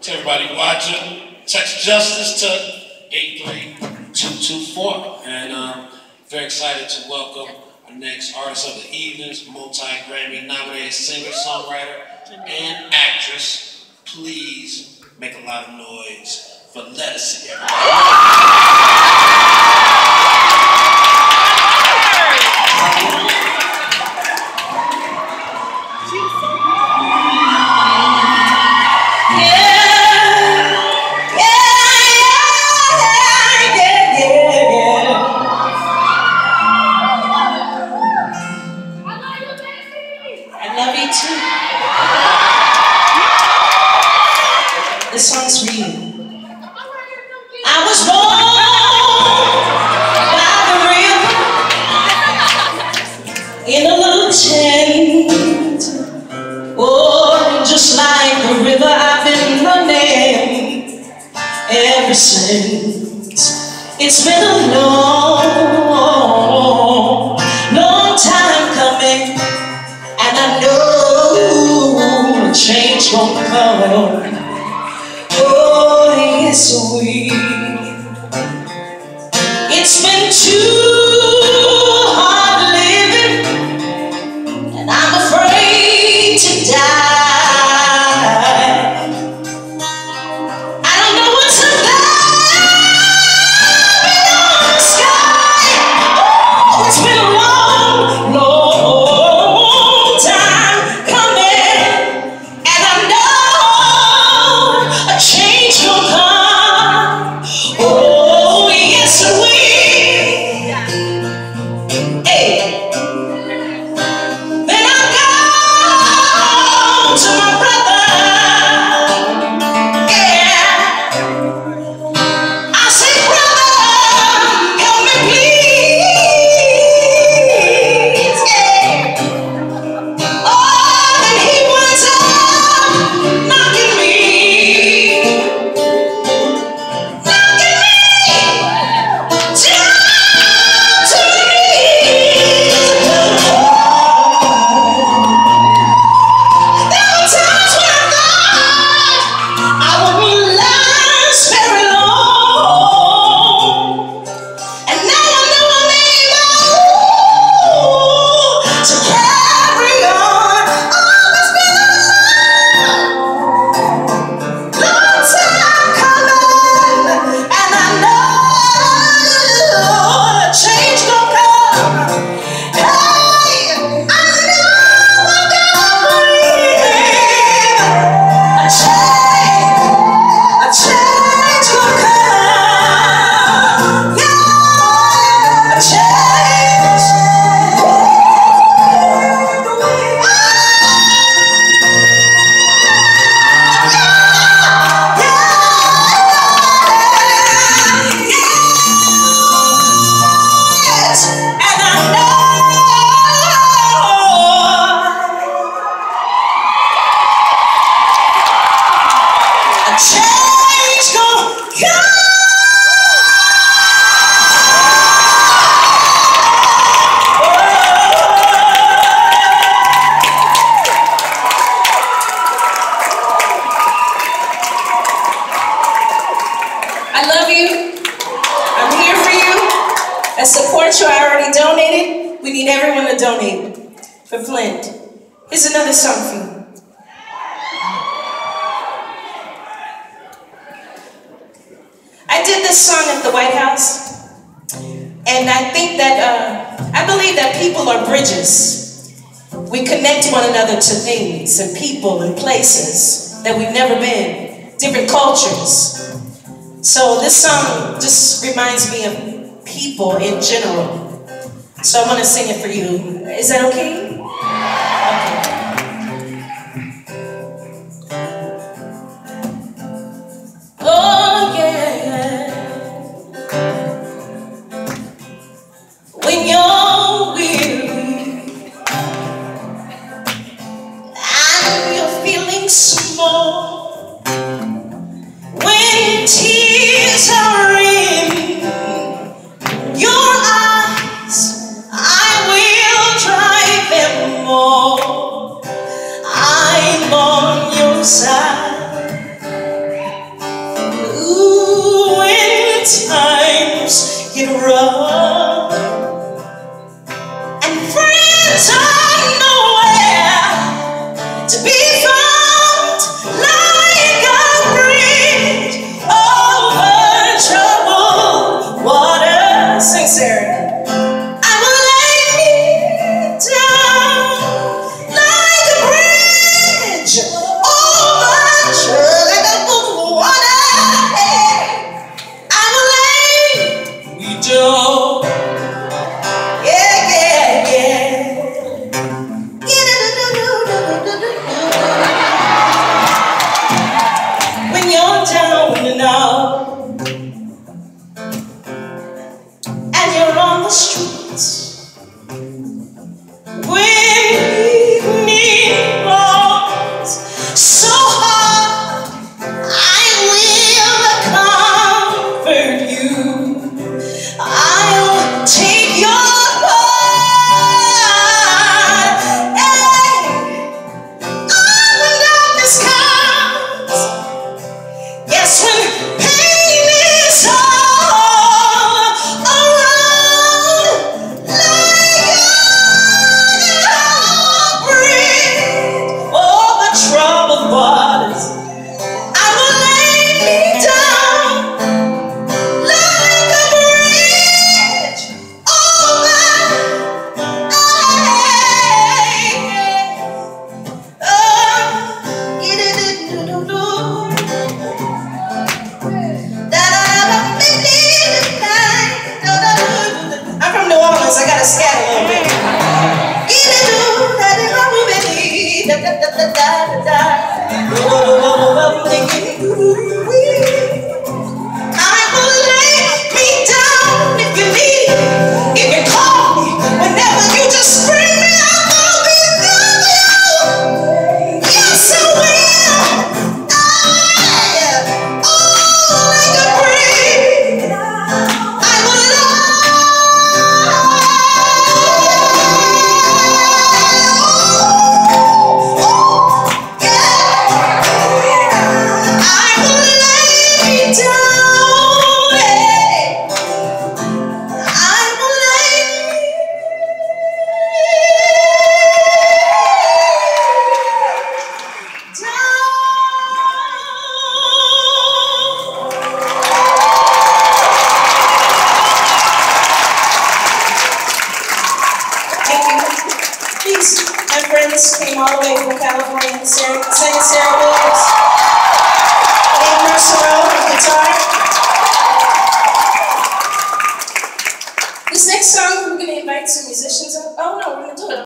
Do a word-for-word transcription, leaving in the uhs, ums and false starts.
To everybody watching, text justice to eight three two two four. And um, very excited to welcome our next artist of the evening, multi-Grammy nominated singer, songwriter, and actress. Please make a lot of noise for Ledisi, everybody. This song's for you. I was born by the river in a little tent. Oh, just like the river I've been running ever since. It's been a long, long time coming, and I know change won't come. Oh, yes, we. It's been too hard living, and I'm afraid to die. I don't know what's above beyond the sky. Oh, it's been a long, long time coming, and I know a change will come. Oh, yes, we. Hey. Then I go to my brother. Yeah. I say, brother, help me please. Yeah. Oh, and he winds up knocking me. Support you. I already donated. We need everyone to donate for Flint. Here's another song for you. I did this song at the White House, and I think that, uh, I believe that people are bridges. We connect one another to things and people and places that we've never been, different cultures. So this song just reminds me of people in general. So I want to sing it for you. Is that okay? Okay. Oh, yeah. When you're weary and you're feeling small, when tears are in your eyes, I will dry them. get rough, and friends are nowhere to be found, like a bridge over troubled water. Sing, Sarah. I will lay me down like a bridge over troubled water. I will lay me down. Yeah, yeah, yeah. When you're down and out and you're on the streets, when evening falls so hard, I will comfort you. I'll take your part. Hey, when darkness comes, yes, when pain is all around, like a bridge over troubled waters, I will lay me down like a bridge over. I'm from New Orleans, I gotta scat a little bit. I will lay me down if you need it. If you call me, whenever you just scream me, I'll be there for you. Yes, I will. I, oh, like a breeze, I will love. Yeah. I will lay me down. I will lay Thank you. These, my friends came all the way from California, Sarah, sang Sarah Williams.